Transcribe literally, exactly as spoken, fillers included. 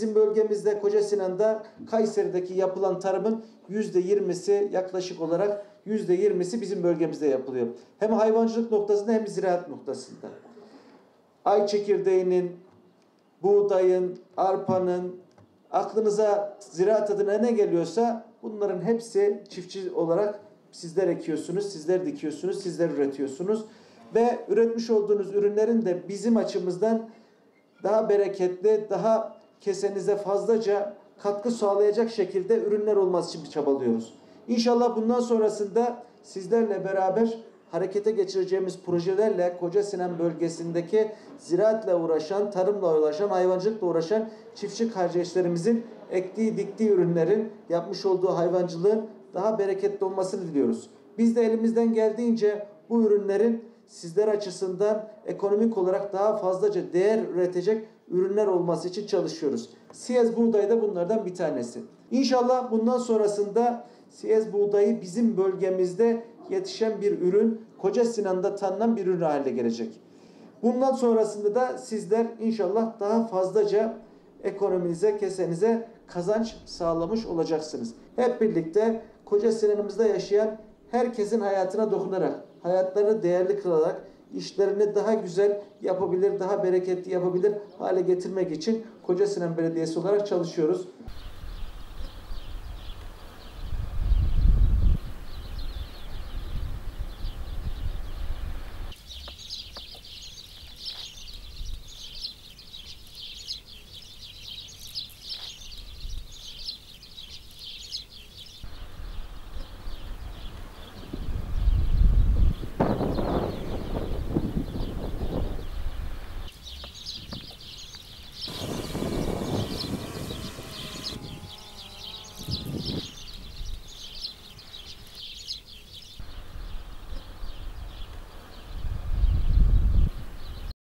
bizim bölgemizde Koca Sinan'da Kayseri'deki yapılan tarımın yüzde yirmisi yaklaşık olarak yüzde yirmisi bizim bölgemizde yapılıyor. Hem hayvancılık noktasında hem ziraat noktasında. Ay çekirdeğinin, buğdayın, arpanın, aklınıza ziraat adına ne geliyorsa bunların hepsi çiftçi olarak sizler ekiyorsunuz, sizler dikiyorsunuz, sizler üretiyorsunuz. Ve üretmiş olduğunuz ürünlerin de bizim açımızdan daha bereketli, daha kesenize fazlaca katkı sağlayacak şekilde ürünler olması için çabalıyoruz. İnşallah bundan sonrasında sizlerle beraber harekete geçireceğimiz projelerle Koca Sinan bölgesindeki ziraatla uğraşan, tarımla uğraşan, hayvancılıkla uğraşan çiftçi kardeşlerimizin ektiği, diktiği ürünlerin, yapmış olduğu hayvancılığın daha bereketli olmasını diliyoruz. Biz de elimizden geldiğince bu ürünlerin sizler açısından ekonomik olarak daha fazlaca değer üretecek ürünler olması için çalışıyoruz. Siyez buğday da bunlardan bir tanesi. İnşallah bundan sonrasında siyez buğdayı bizim bölgemizde yetişen bir ürün, Koca Sinan'da tanınan bir ürün haline gelecek. Bundan sonrasında da sizler inşallah daha fazlaca ekonominize, kesenize kazanç sağlamış olacaksınız. Hep birlikte Koca Sinan'ımızda yaşayan herkesin hayatına dokunarak, hayatlarını değerli kılarak, işlerini daha güzel yapabilir, daha bereketli yapabilir hale getirmek için Koca Sinan Belediyesi olarak çalışıyoruz.